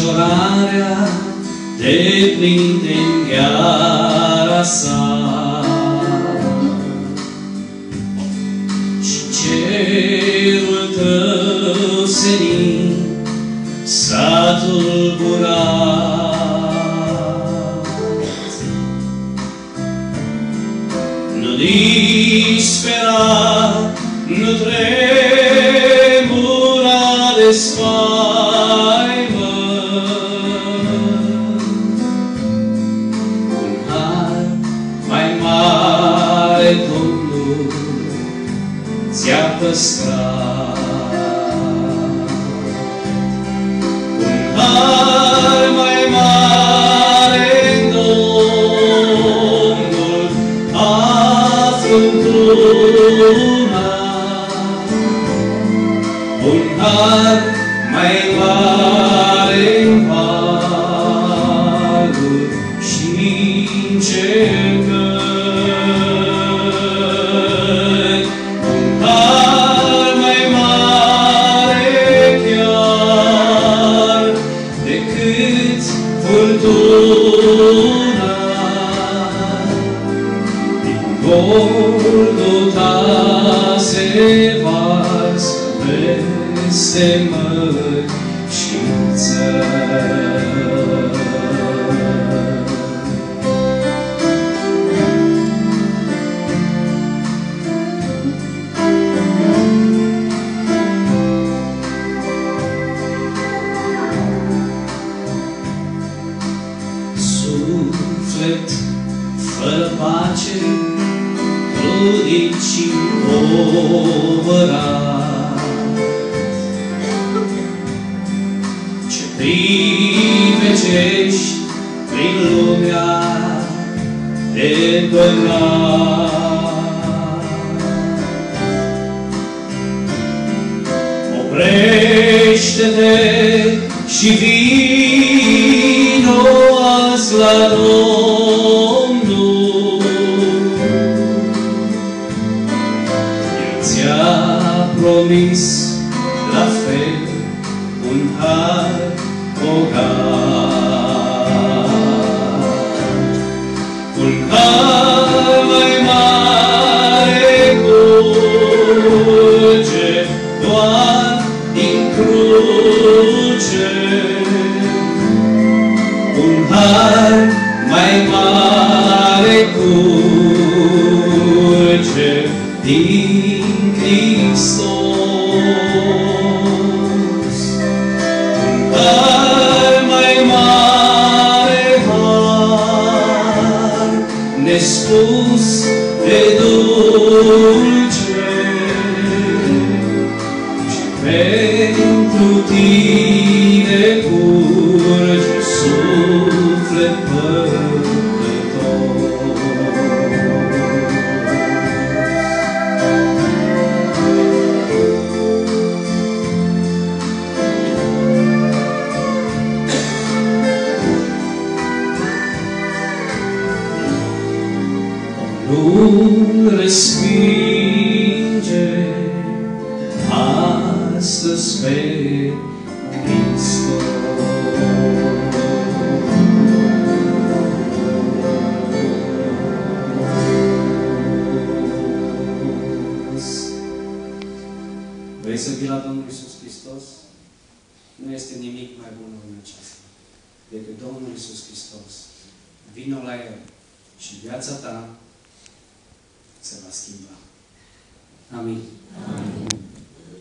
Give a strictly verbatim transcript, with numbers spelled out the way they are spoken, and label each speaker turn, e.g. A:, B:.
A: Înflăcărarea te prinde în gheara sa și cerul tău senin s-a tulburat. Nu dispera, nu tremura de spaimă. Un har mai mare Domnul ți-a păstrat. Un har mai mare Domnul a fruntunat. Un har mai mare-n valuri și-n cercări. Un har mai mare chiar decât furtuna. Din Golgota se varsă peste mări și țări. Suflet fără pace, trudit și împovărat, ce privecești prin lumea depărtat. Oprește-te și vino azi la Domnul. El ți-a promis la fel un har bogat. Un har mai mare curge doar din cruce. Un har mai mare curge din Hristos. Un har mai mare har, nespus de dulce, și pentru tine curge suflet păcătos. Nu respinge astăzi pe Hristos. Vrei să vii la Domnul Iisus Hristos? Nu este nimic mai bun în aceasta decât Domnul Iisus Hristos. Vino la El și viața ta se va schimba. Amin. Amin.